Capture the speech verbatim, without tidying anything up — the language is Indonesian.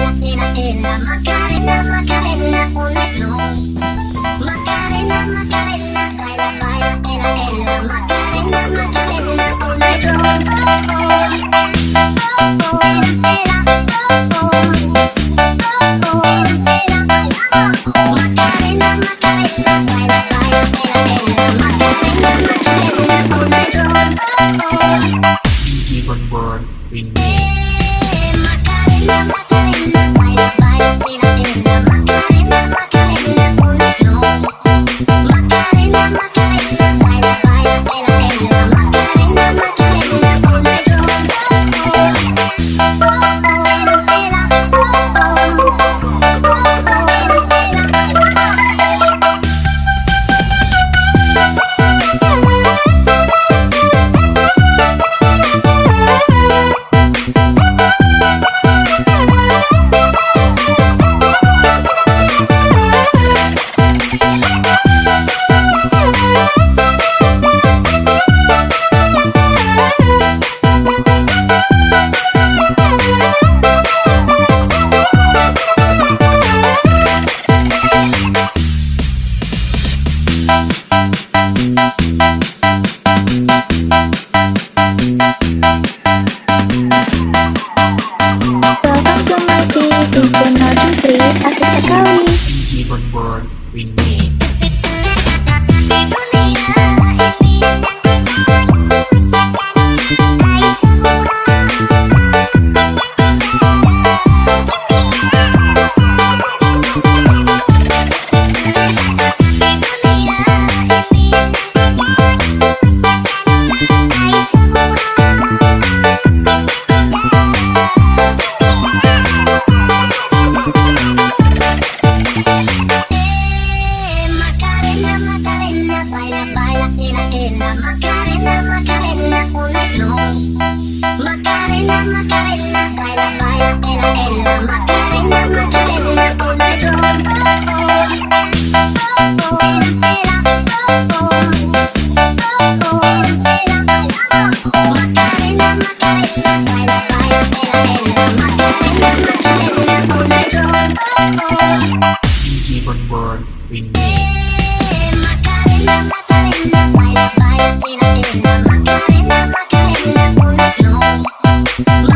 baila, ela, ela, Macarena, Macarena, all night long. Macarena, Macarena, baila, baila, ela, ela, Macarena, Macarena, all night long. Oh, oh, oh, ela, ela, oh, oh, oh, oh, ela, ela, Macarena, Macarena, baila, baila, ela, ela, Macarena, Macarena, all night long. Gigi Bonbon Windy. Macarena, Macarena, baila, baila, ela, ela, Macarena, Macarena, all night long. Macarena, Macarena, baila, baila, ela, ela, Macarena, Macarena, all night long. Oh, oh, oh, ela, ela, oh, oh, oh, oh, ela, ela. Gigi Bonbon Windy. Baila, baila, ela, ela, Macarena, Macarena, all night long. Macarena, Macarena, baila, baila, ela, ela, Macarena, Macarena, all night long. Oh, oh, oh, ela, ela, oh, oh, oh, oh, ela, ela. Macarena, Macarena, baila, baila, ela, ela, Macarena, Macarena, all night long. Gigi Bonbon Windy. Macarena, Macarena, baila, baila, ela, ela, Macarena, Macarena, all night long.